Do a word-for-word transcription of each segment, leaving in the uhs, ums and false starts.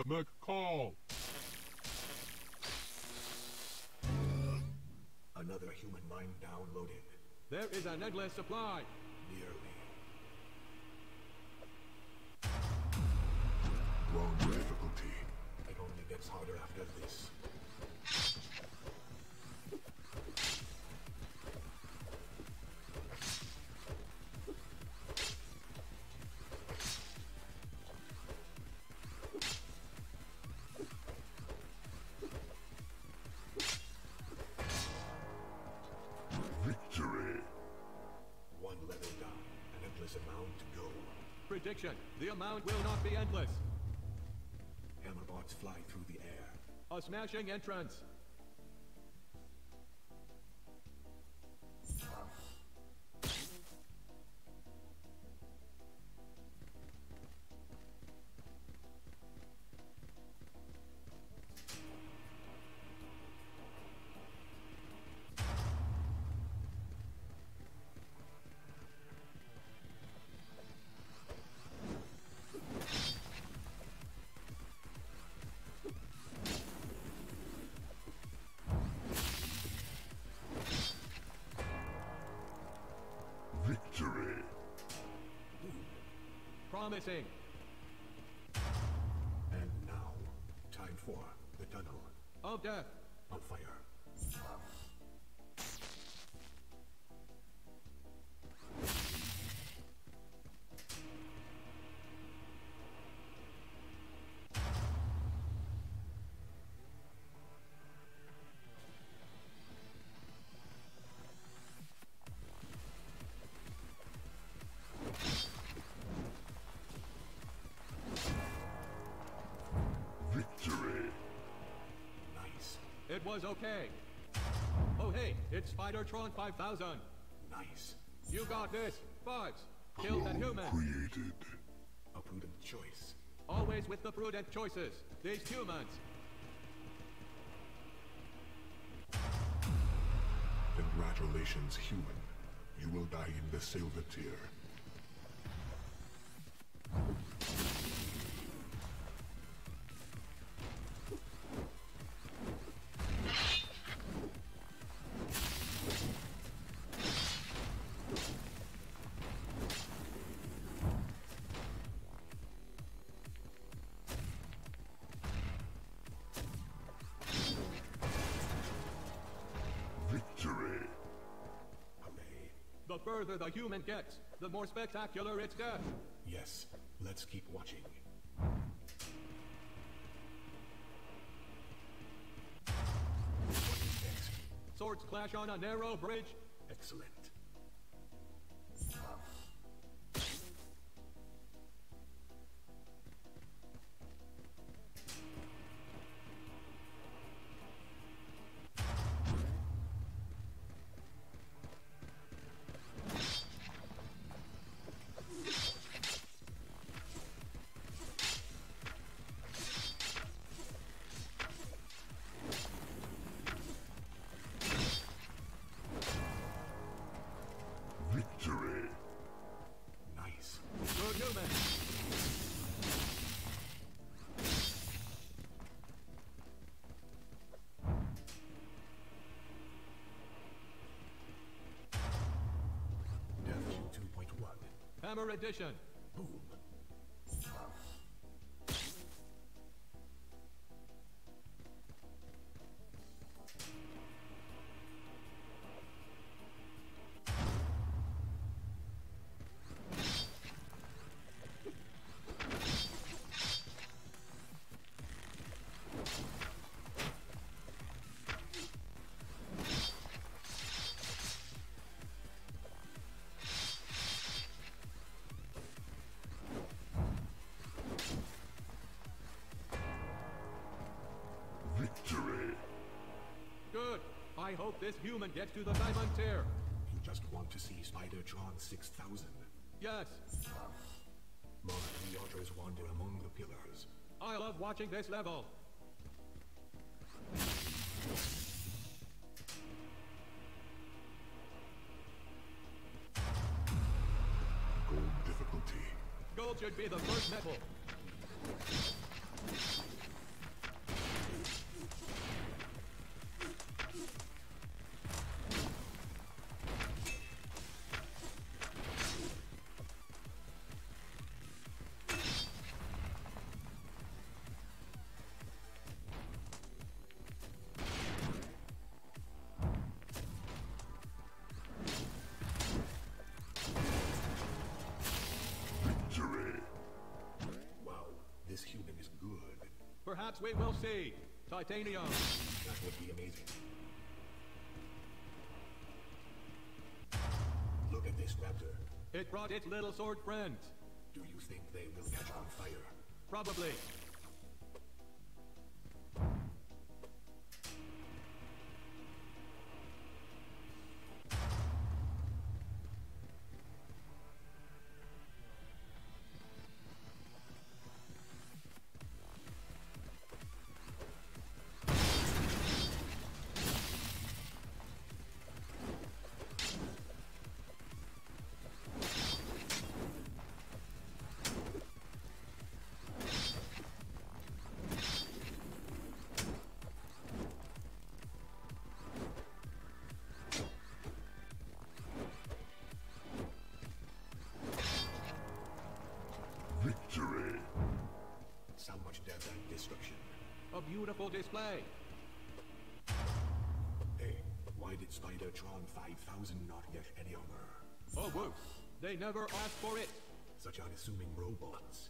McCall! Another human mind downloaded. There is an endless supply. Nearly. Wrong difficulty. It only gets harder after this. Victory! One level down, an endless amount to go. Prediction. The amount will not be endless. Hammerbots fly through the air. A smashing entrance. Victory! Promising. And now, time for the tunnel. Of death. On fire. Victory! Nice. It was okay. Oh hey, it's Spidertron five thousand. Nice. You got this. Fives. Kill that human. Created. A prudent choice. Always with the prudent choices. These humans. Congratulations, human. You will die in the silver tier. Victory! Hooray. The further the human gets, the more spectacular its death. Yes, let's keep watching. What is next? Swords clash on a narrow bridge. Excellent. Victory! Nice. Good human. Death two point one. Hammer edition. Boom. Victory! Good. I hope this human gets to the diamond tier. You just want to see Spidertron six thousand. Yes. More three otters wander among the pillars. I love watching this level. Gold difficulty. Gold should be the first metal. good. Perhaps we will see. Titanium. That would be amazing. Look at this raptor. It brought its little sword friends. Do you think they will catch on fire? Probably. Victory! So much death and destruction. A beautiful display. Hey, why did Spidertron five thousand not get any armor? Oh, whoops. They never asked for it. Such unassuming robots.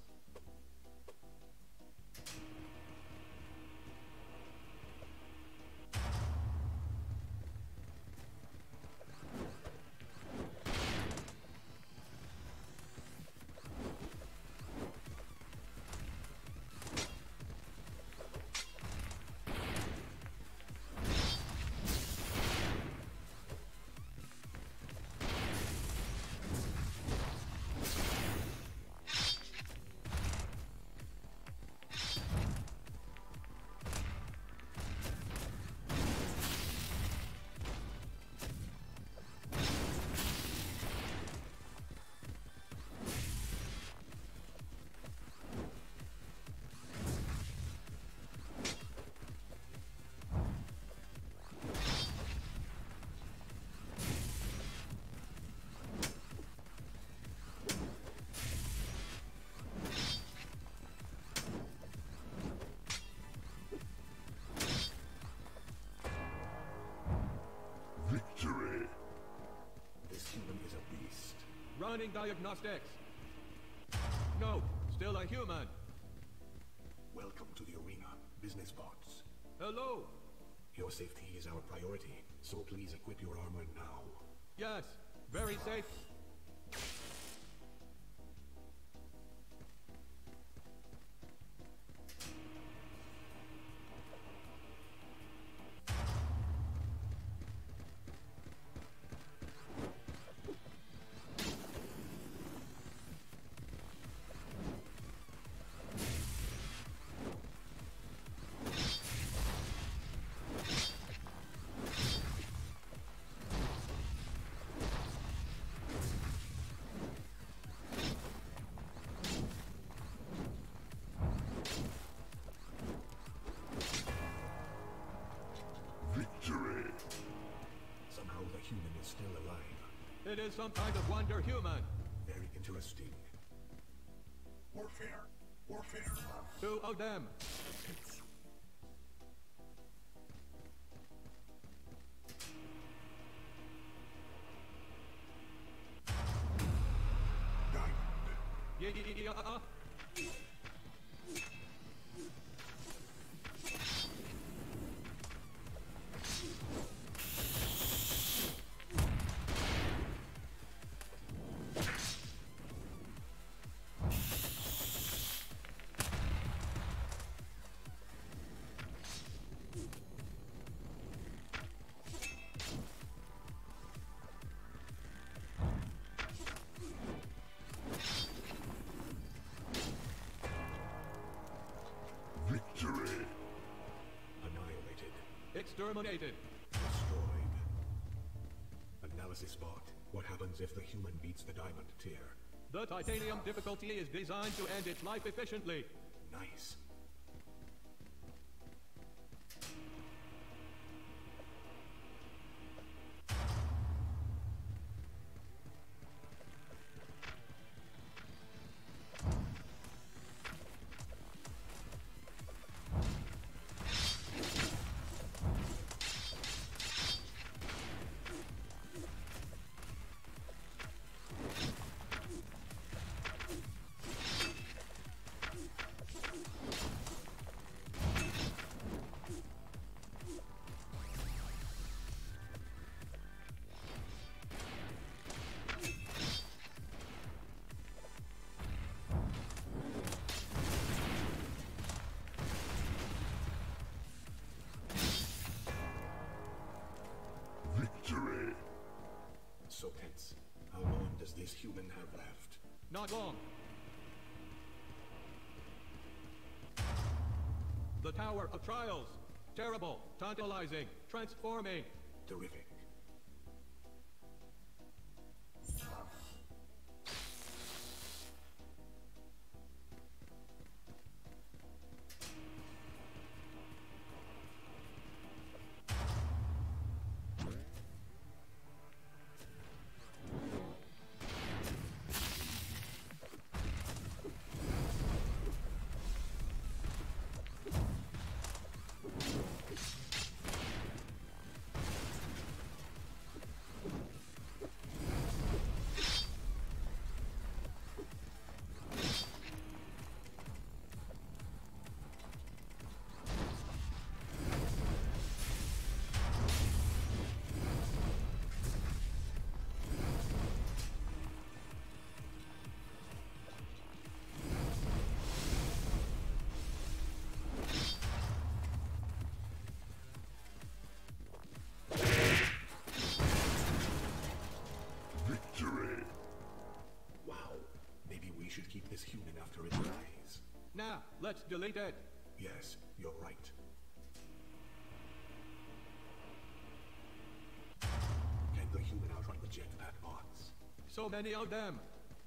Victory! This human is a beast. Running diagnostics. No, still a human. Welcome to the arena, business bots. Hello. Your safety is our priority, so please equip your armor now. Yes, very safe. Victory! Somehow the human is still alive. It is some kind of wonder human. Very interesting. Warfare! Warfare! Two of them. Diamond! Yeah, yeah, yeah, uh, uh. Victory! Annihilated. Exterminated. Destroyed. Analysis bot. What happens if the human beats the diamond tier? The titanium difficulty is designed to end its life efficiently. Nice. have left? Not long. The Tower of Trials. Terrible, tantalizing, transforming. Terrific. Now, let's delete it. Yes, you're right. Can the human outright reject that bots? So many of them.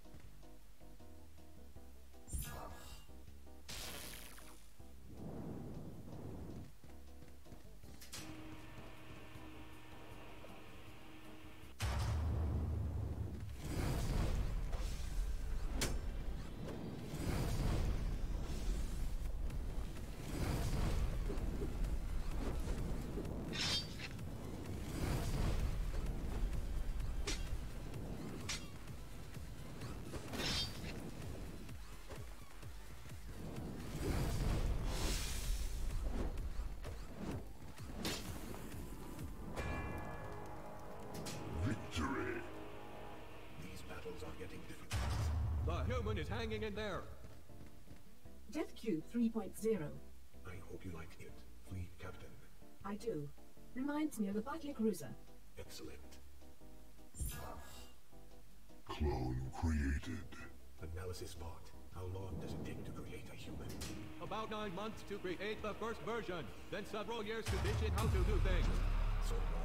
Human is hanging in there. Death Cube three point oh. I hope you liked it, Fleet Captain. I do. Reminds me of the Battle Cruiser. Excellent. Clone created. Analysis bot. How long does it take to create a human? About nine months to create the first version. Then several years to teach it how to do things. So long.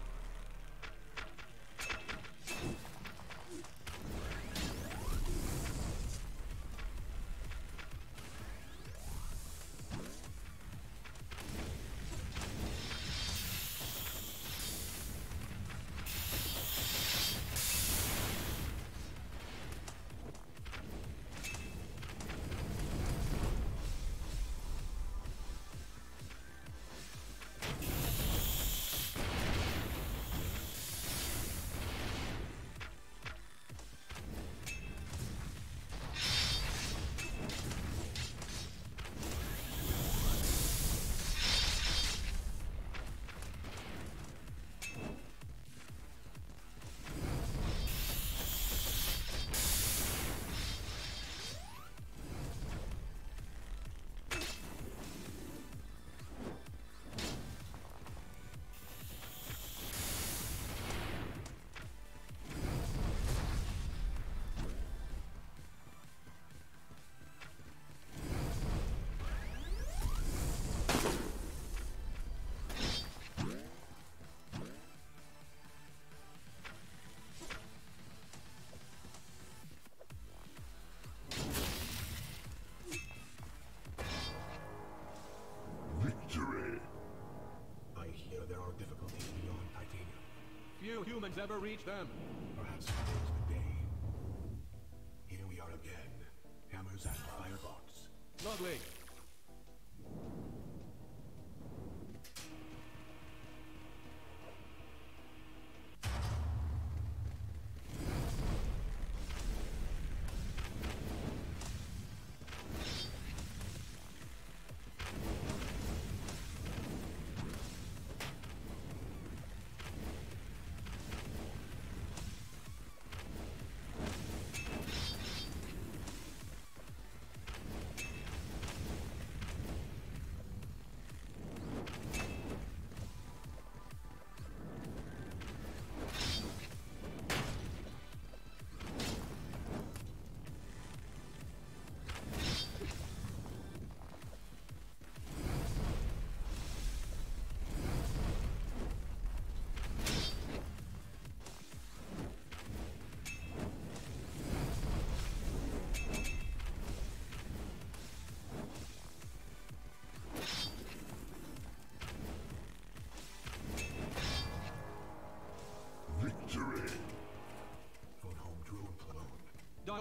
Few humans ever reach them. Perhaps today's the day. Here we are again. Hammers and firebots. Lovely.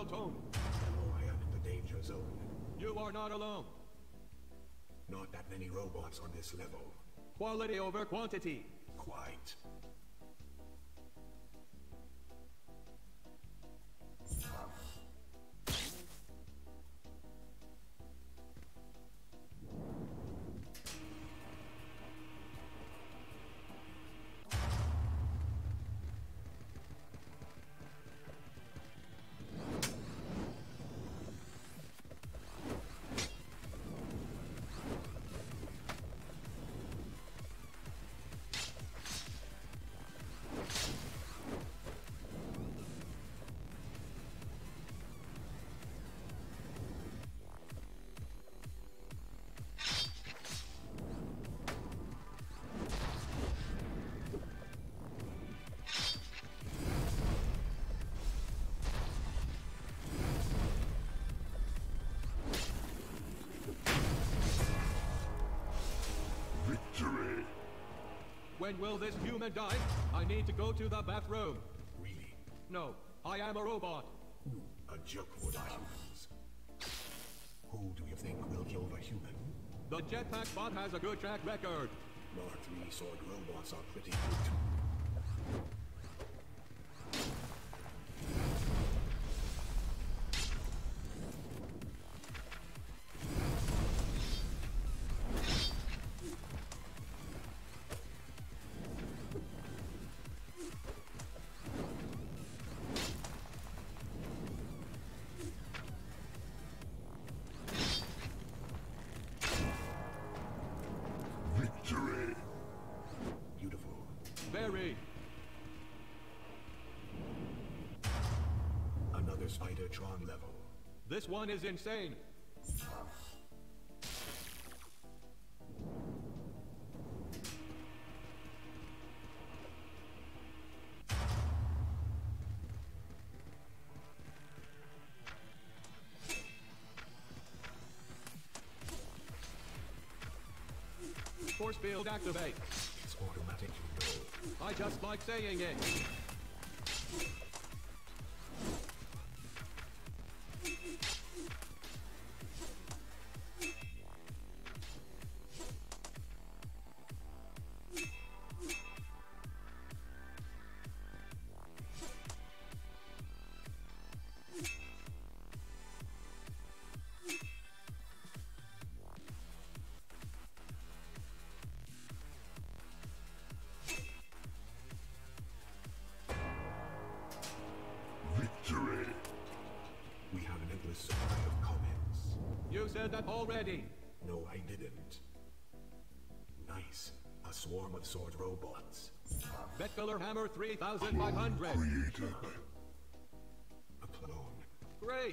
tone. Hello, I am in the danger zone. You are not alone. Not that many robots on this level. Quality over quantity. Quite. When will this human die? I need to go to the bathroom. Really? No, I am a robot. Ooh, a joke for the humans. Who do you think will kill the human? The jetpack bot has a good track record. Mark three sword robots are pretty good too. Beautiful. Very. Another Spider-Tron level. This one is insane. Force field activate. It's automatic, you know. I just like saying it. We have an endless supply of comments. You said that already. No, I didn't. Nice. A swarm of sword robots. Betfiller Hammer three thousand five hundred. Created. A clone. Great.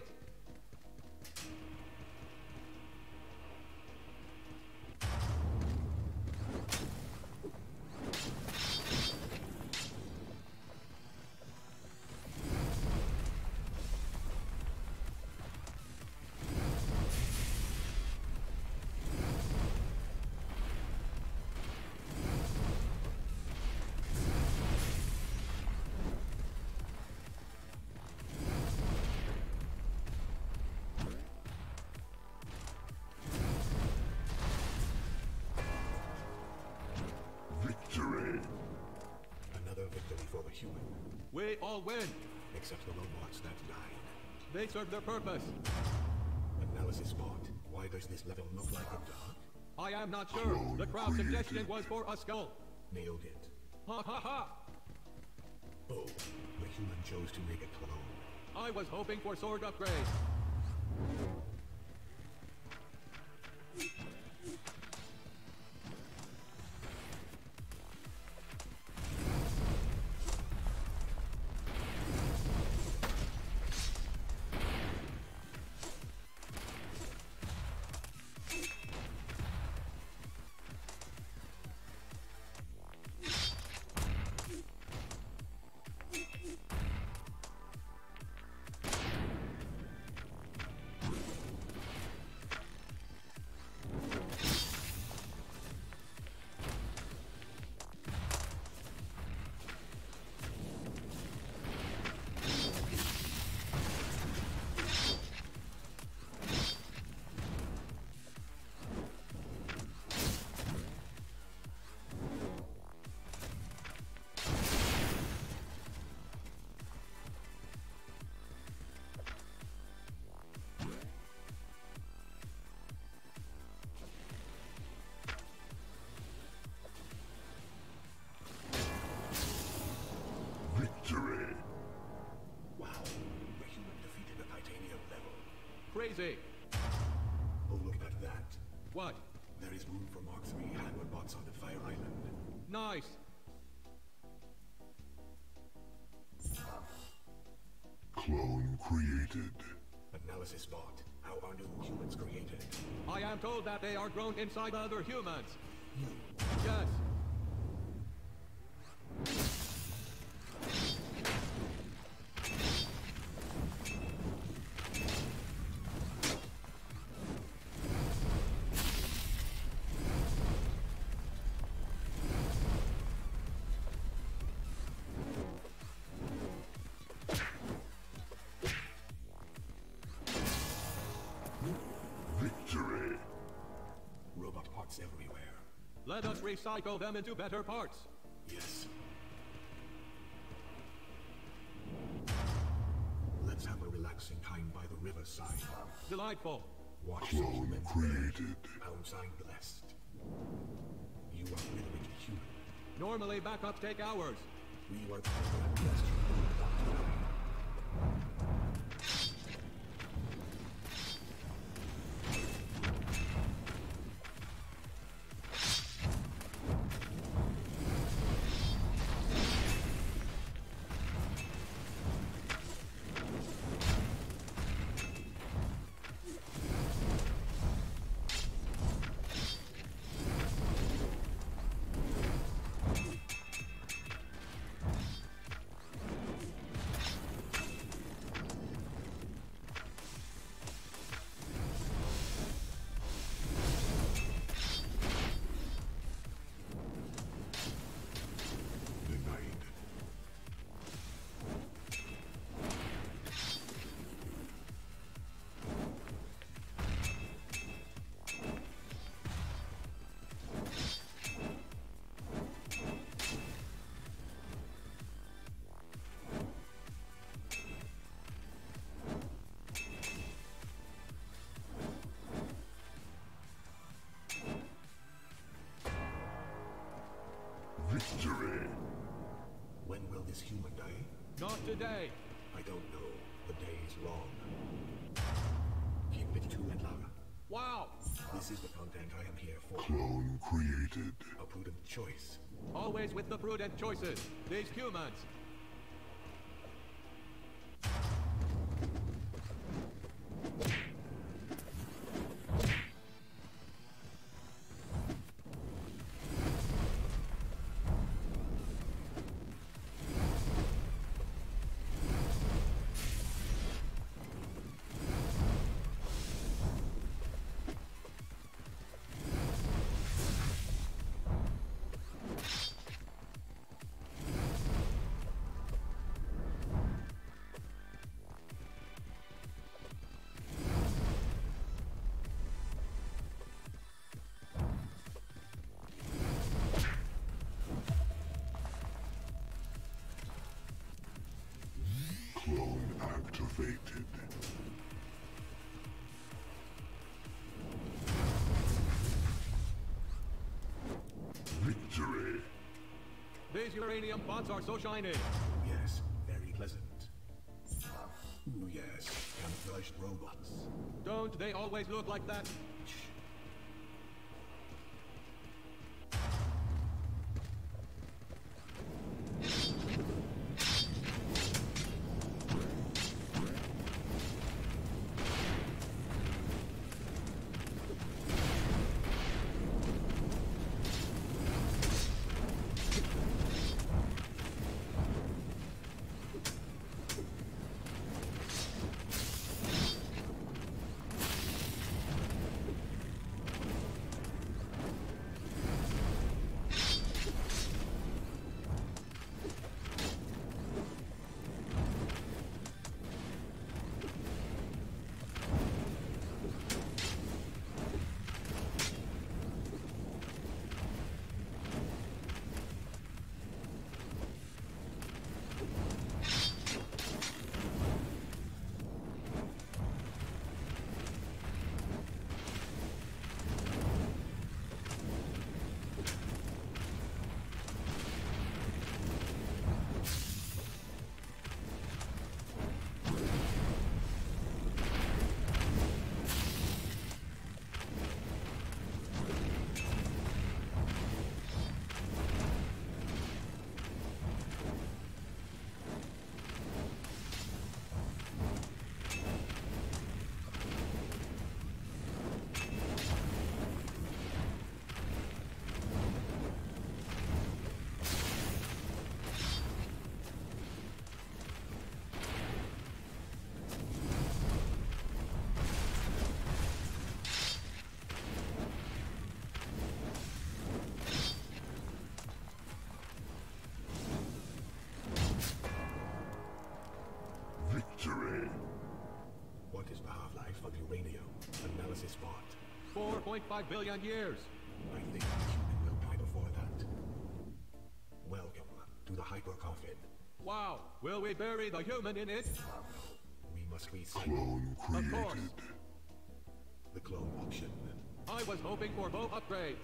Another victory for the human. We all win. Except the robots that died. They serve their purpose. Analysis bot. Why does this level look like a duck? I am not sure. The crowd suggestion was for a skull. Nailed it. Ha ha ha. Oh, the human chose to make a clone. I was hoping for sword upgrade. easy. Oh, look at that. What? There is room for Mark three hammer bots on the Fire Island. Nice. Clone created. Analysis bot. How are new humans created? I am told that they are grown inside other humans. You. Yes. Victory. Robot parts everywhere. Let us recycle them into better parts. Yes. Let's have a relaxing time by the riverside. Delightful. Watch the Clone humans. created. Pound sign blessed. You are literally human. Normally backups take hours. We are clever and blessed. You will not die. Denied. Victory. When will this human die? Not today. I don't know. The day is long. Keep it to and Lara. Wow. This is the content I am here for. Clone created. A prudent choice. Always with the prudent choices. These humans. Clone activated. Victory. These uranium bots are so shiny. Yes, very pleasant. Ooh, yes, camouflaged robots. Don't they always look like that? five billion years. I think the human will die before that. Welcome to the Hyper Coffin. Wow, will we bury the human in it? We must recycle Clone Of course. created. the clone option. I was hoping for both upgrades.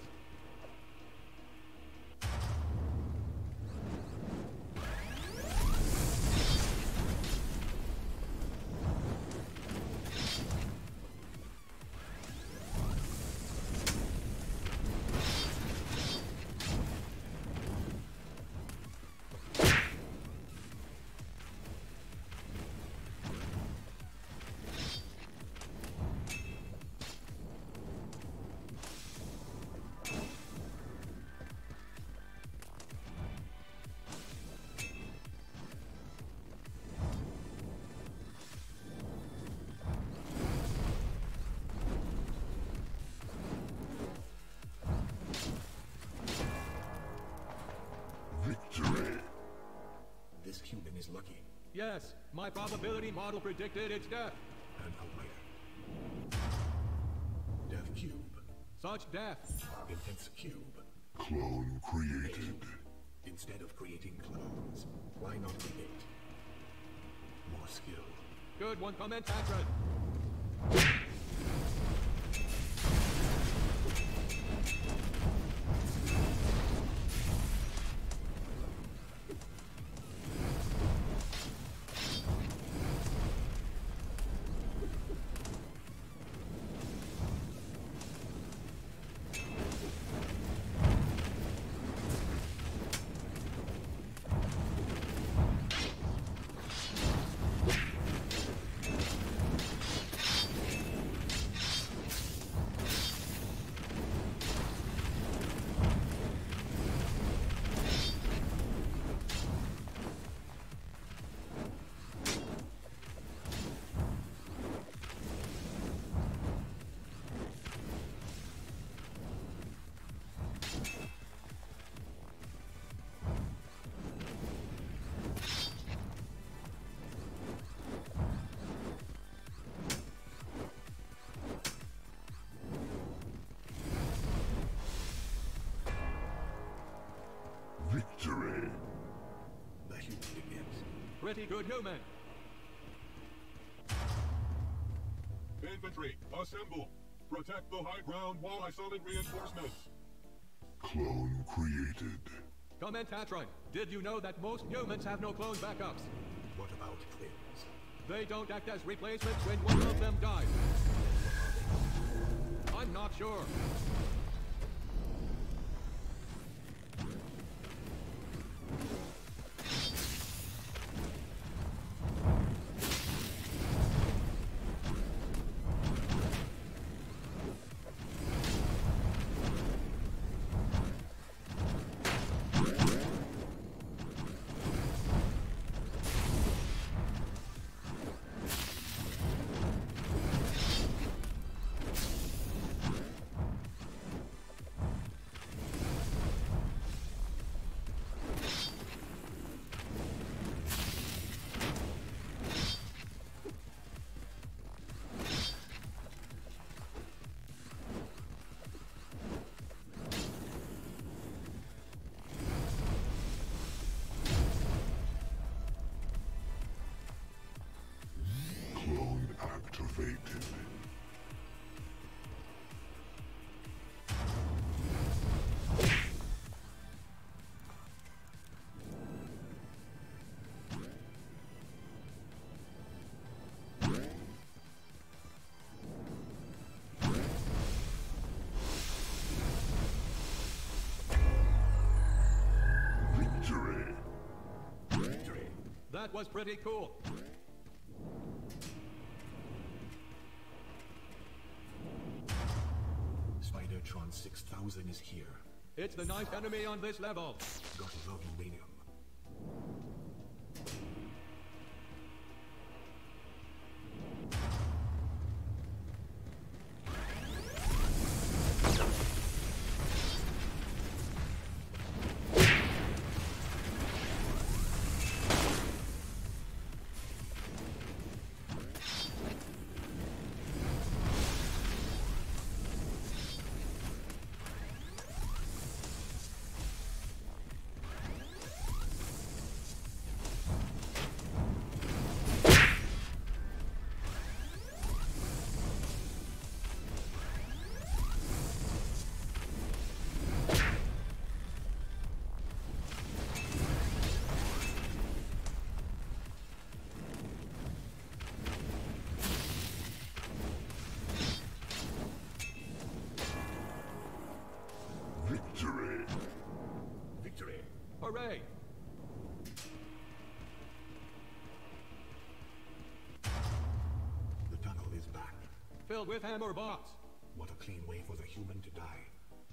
Victory. This human is lucky Yes, my probability model predicted its death. and aware. Death Cube. Such death. Intense Cube. Clone created. Instead of creating clones, why not create more skill? Good one, comment, Tatran. Victory. The human begins. Pretty good human. Infantry, assemble! Protect the high ground while I summon reinforcements! Clone created. Comment, Tatran. Did you know that most humans have no clone backups? What about twins? They don't act as replacements when one of them dies. I'm not sure. Clone activated. Victory. Victory. That was pretty cool. Spidertron six thousand is here. It's the ninth enemy on this level. Got low uranium. Victory! Victory! Hooray! The tunnel is back. Filled with hammer bots. What a clean way for the human to die.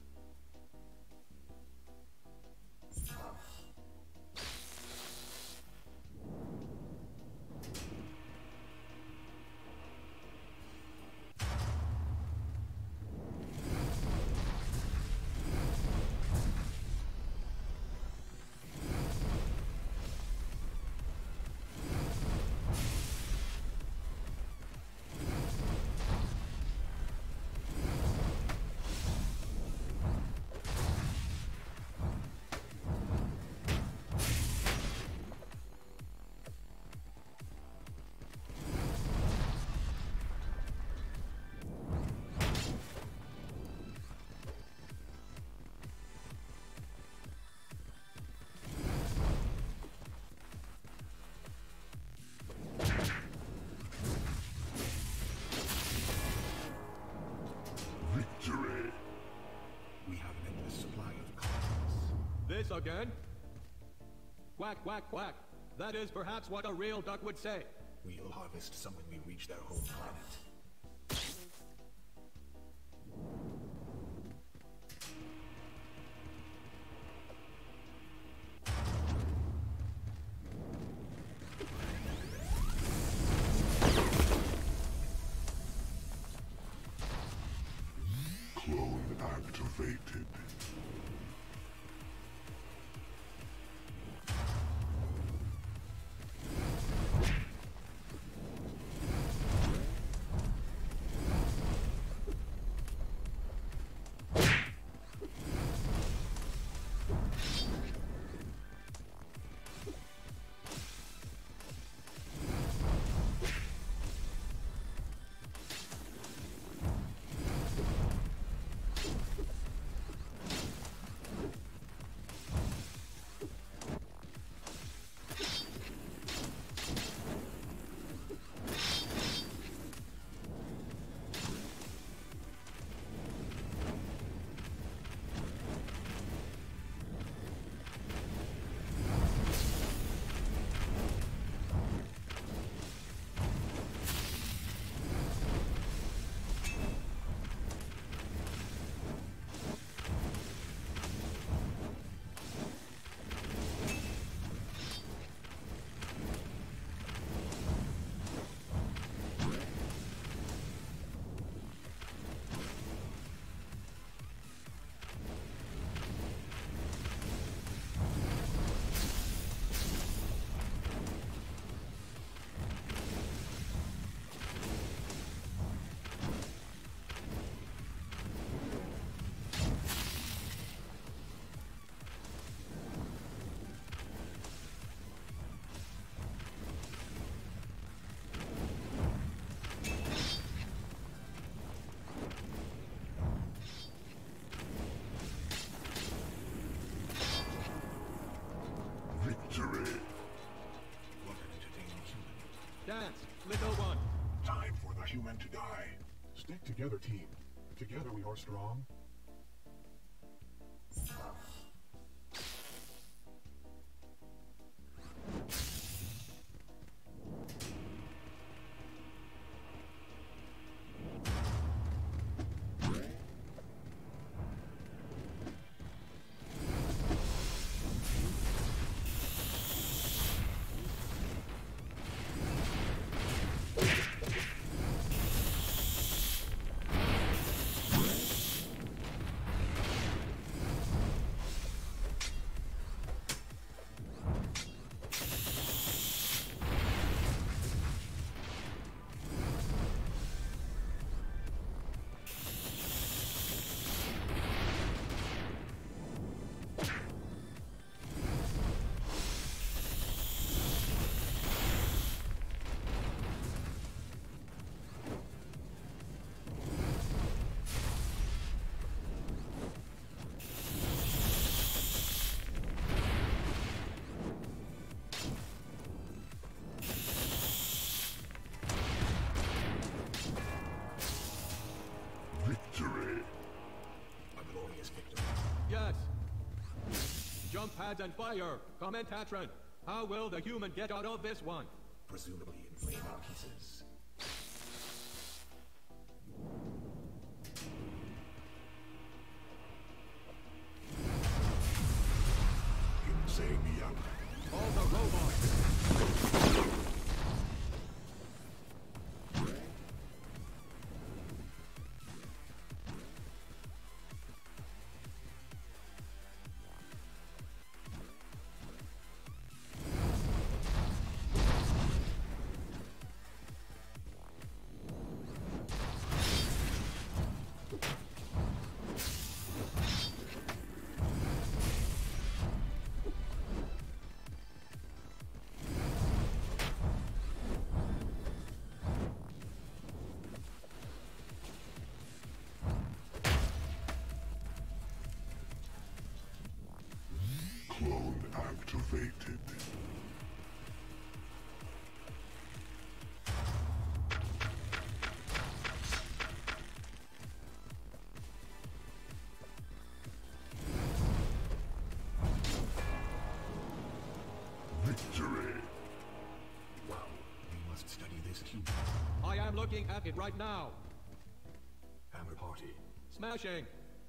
Victory! We have an endless supply of coins. This again? Quack, quack, quack. That is perhaps what a real duck would say. We'll harvest some when we reach their home planet. Clone activated. Victory! What an entertaining human. Dance, little one. Time for the human to die. Stick together, team. Together we are strong. Victory! A glorious victory. Yes. Jump pads and fire. Commentatron. How will the human get out of this one? Presumably in flame our pieces. Insanium. All the robots. Clone activated. Victory. Wow, we must study this human. I am looking at it right now. Hammer party. Smashing.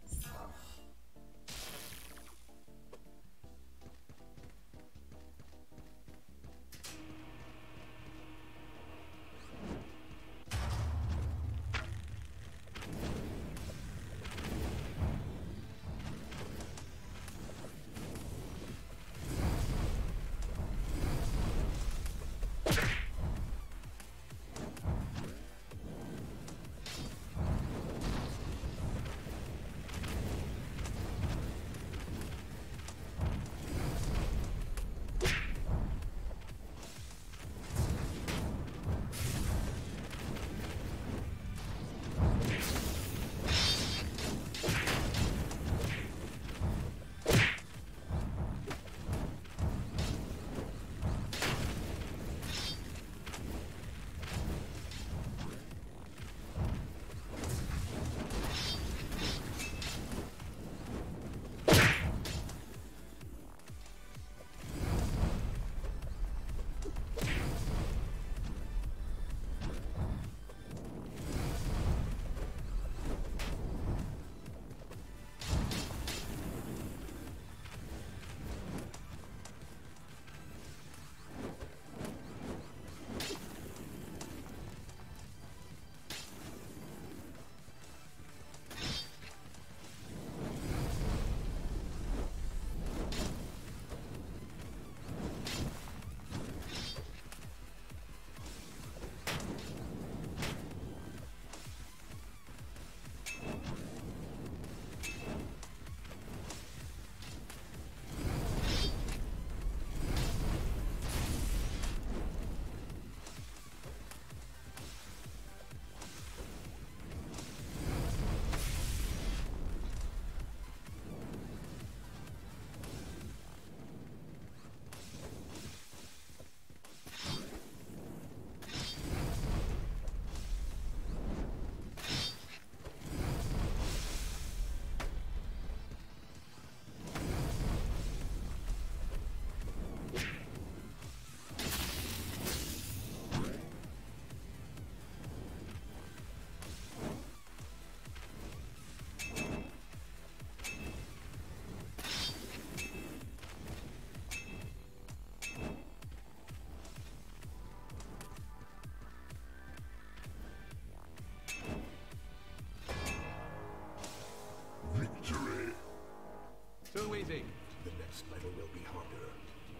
Too easy. The next level will be harder.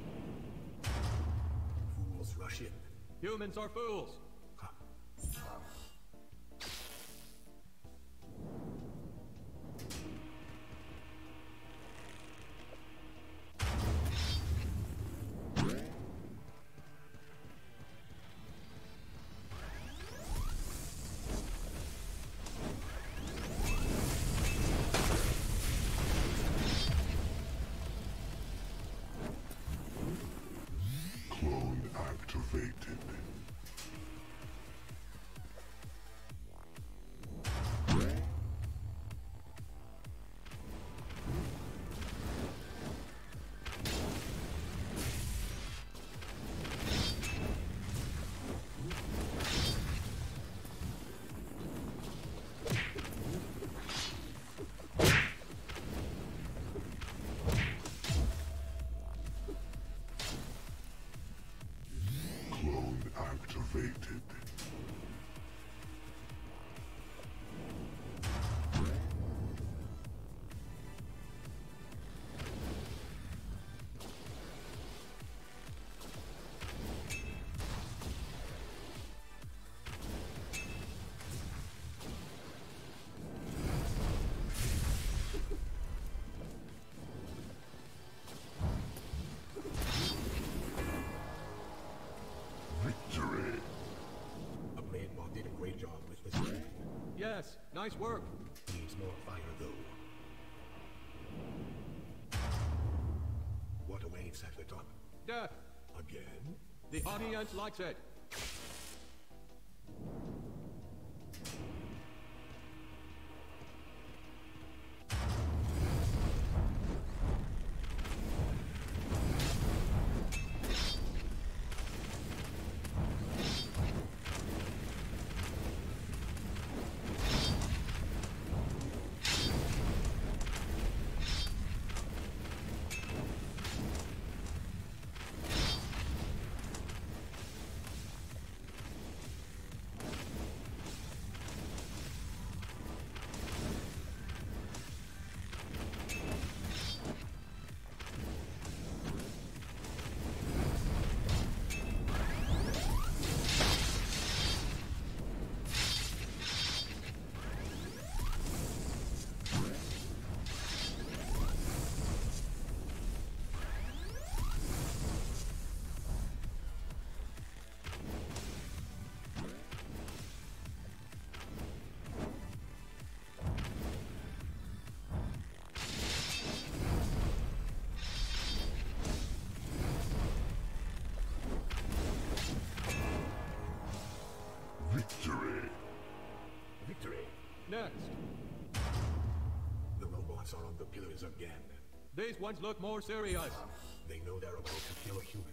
Fools rush in. Humans are fools. Clone activated. Nice work. Needs more fire, though. What awaits at the top? Death. Again? The audience likes it. Victory. Victory. Next. The robots are on the pillars again. These ones look more serious. They know they're about to kill a human.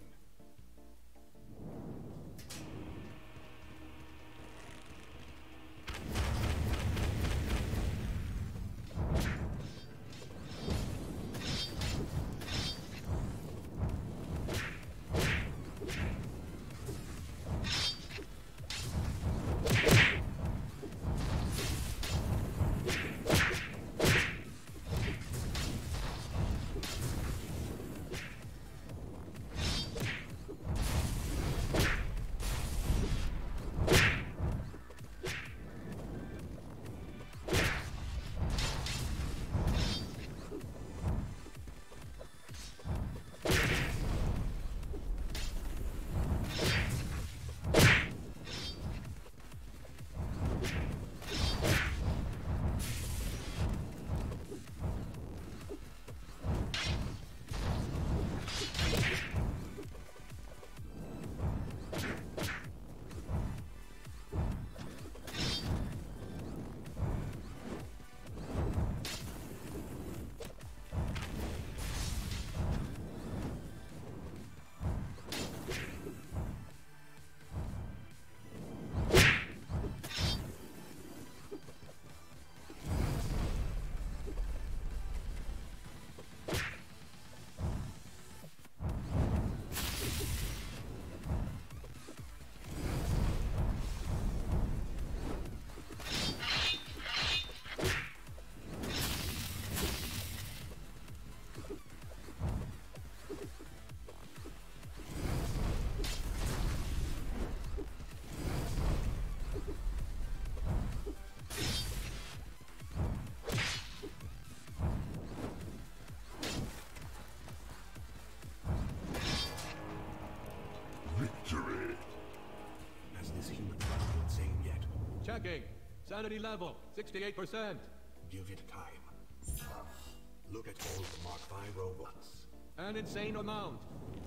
Checking. Sanity level, sixty-eight percent. Give it time. Look at all the Mark five robots. An insane amount.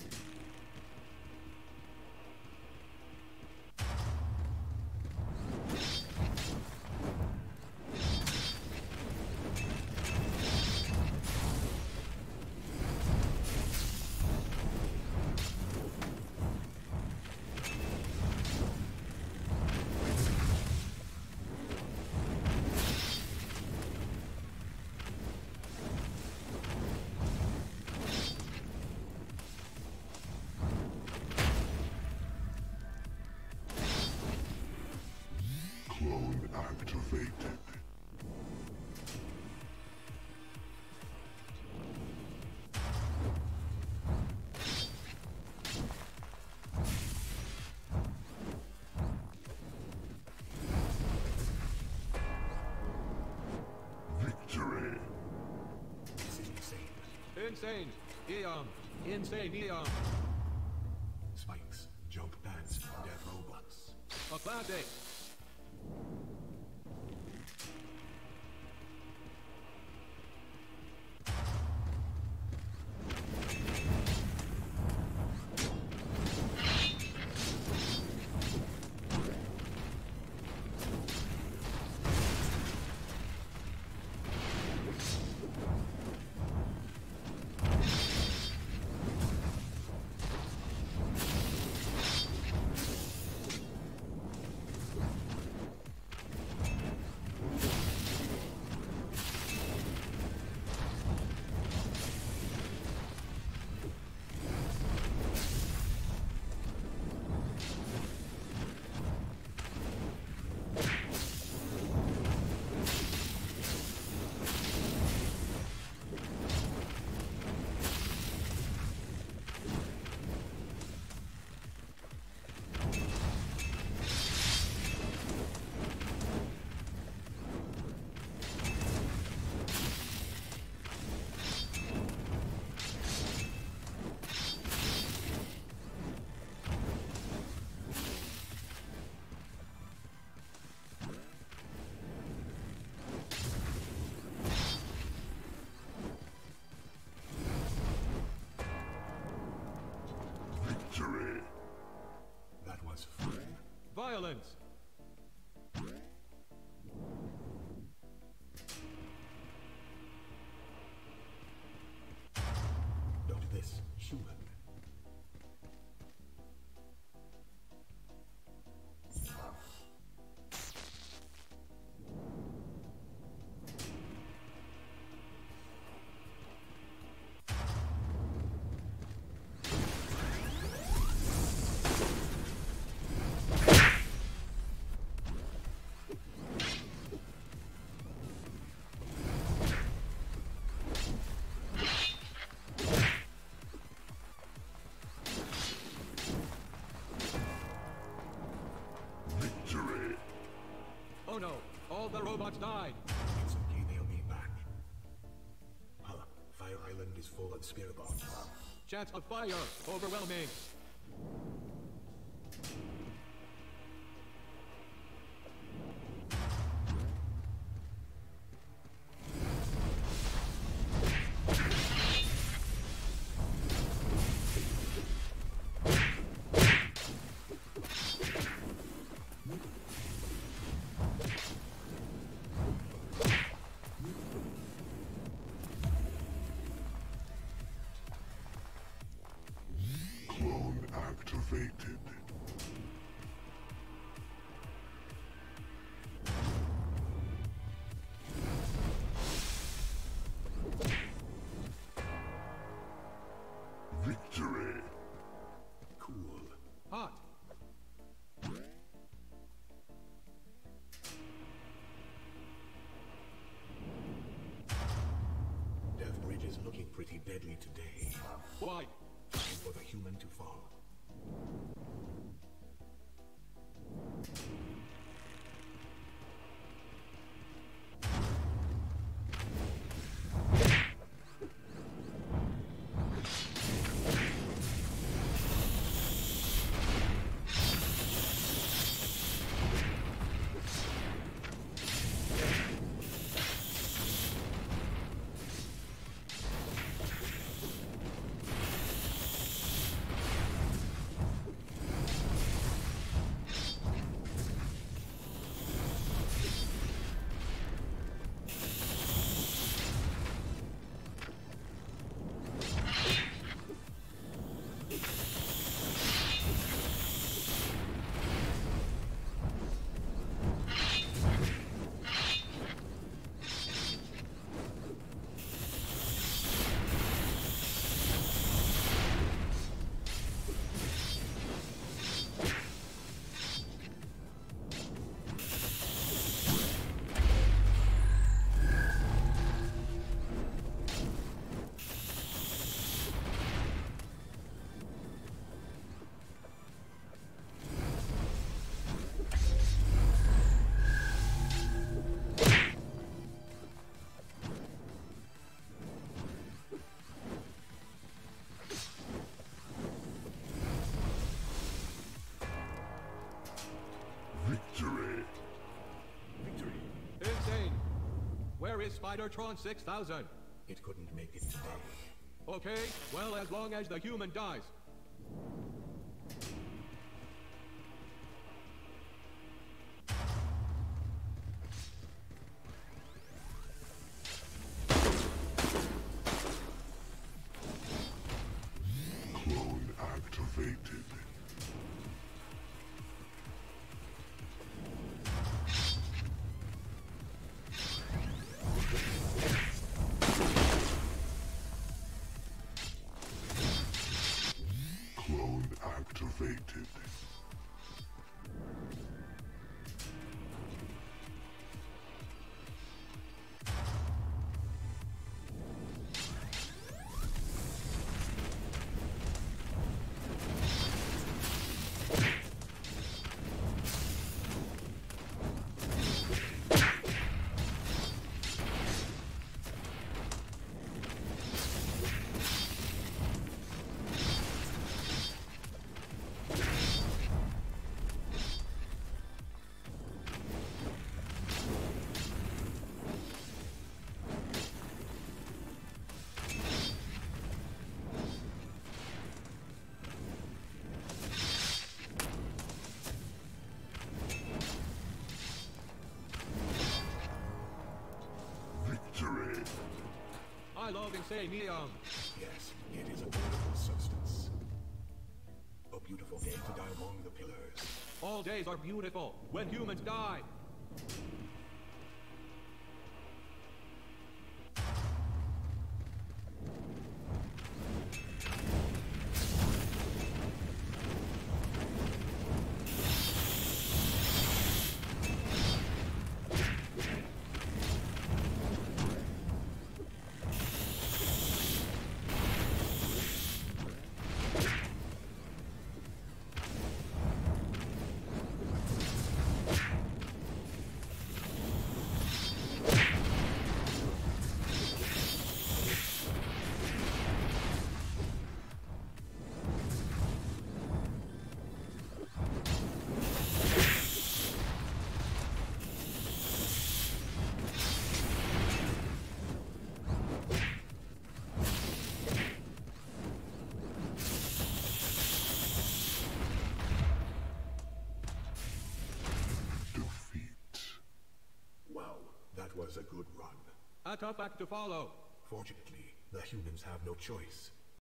Clone activated. Victory. This is insane. Insane. Eon. Insane Eon. Spikes, jump pads, dead robots. A classic. violence. Not this human. Oh no, all the robots died. It's okay, they'll be back. Huh, Fire Island is full of spirit bots. Chance of fire, overwhelming. Clone activated. Victory. Cool. Hot. Death Bridge is looking pretty deadly today. Why? Time for the human to fall. Victory. Victory. Insane. Where is Spidertron six thousand? It couldn't make it today. Okay, well, as long as the human dies. Clone activated. Clone activated. building say neon? Yes, it is a beautiful substance. A beautiful day to die among the pillars. All days are beautiful when humans die. That was a good run. A tough act to follow. Fortunately, the humans have no choice.